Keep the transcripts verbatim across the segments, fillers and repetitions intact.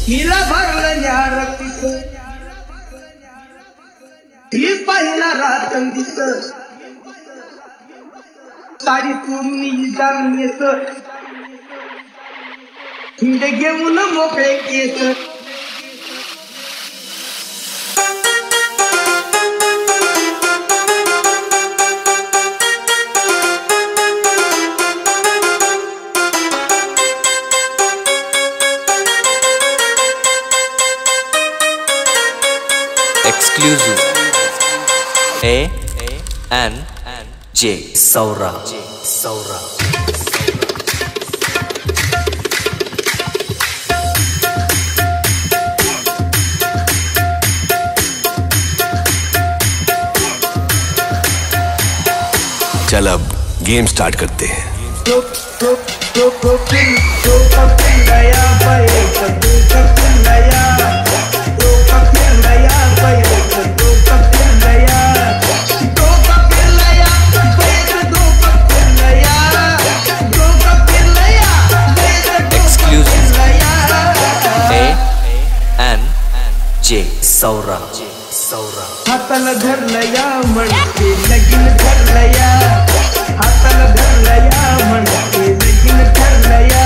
हिला भरलं न्यारतीच ही पहिला रातंदीच साडी तुम्ही जाऊन येत हिंडे घेऊन मोकळे केस Exclusive A N J Saura Saura चल अब गेम स्टार्ट करते हैं। J Saura Saura हाताला धरलया म्हणते लगीन ठरलया हाताला धरलया म्हणते लगीन ठरलया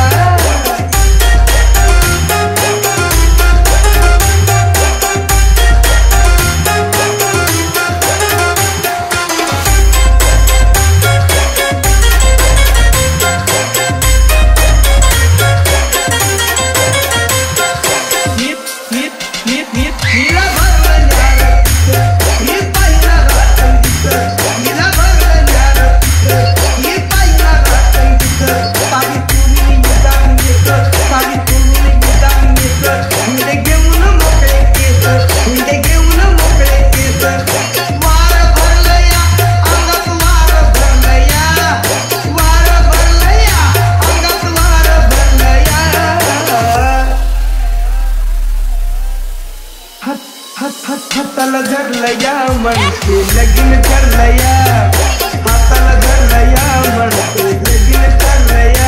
हाताला धरलया म्हणते लगीन ठरलया हाताला धरलया म्हणते लगीन ठरलया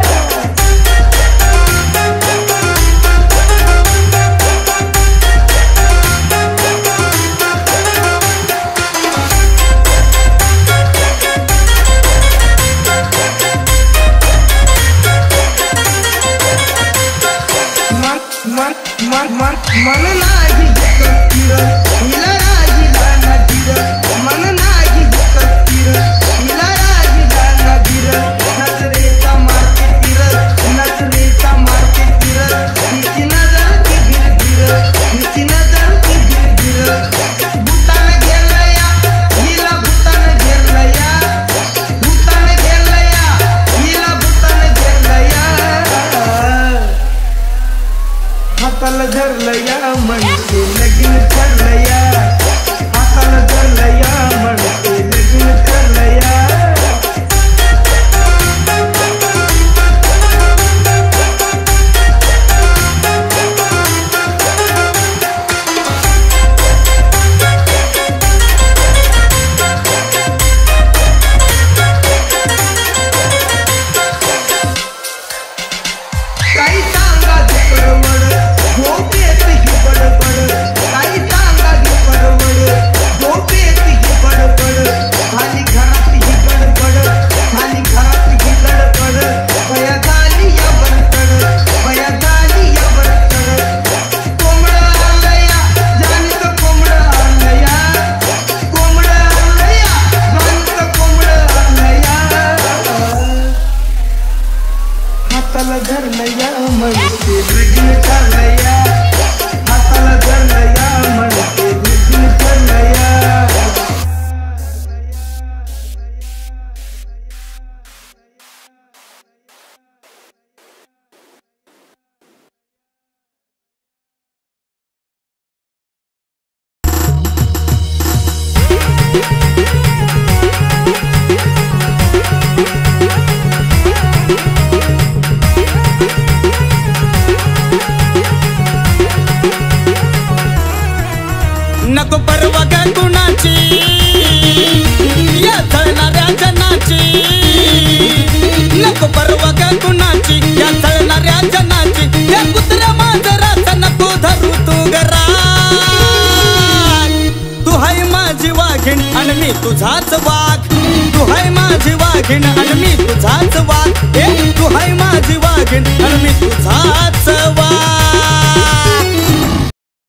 मन मन मन मन मन नाही हिला राजीला नदीर मन नाही तीर हिला राजीला नदीर नजरेचा मारते तीर नजरेचा मारते तीर हिची नजर की गिरगिर हिची नजर की गिरगिर भूतान गेलया हिला भूतान गेलया भूतान गेलया हिला भूतान गेलया हाताला धरलया म्हणते लगीन ठरलया हाताला धरलया म्हणते लगीन ठरलया काही सांगा परवड झोपेत ही बडबड काही सांगा परवड झोपेत ही बडबड मी तुझाच वाघ.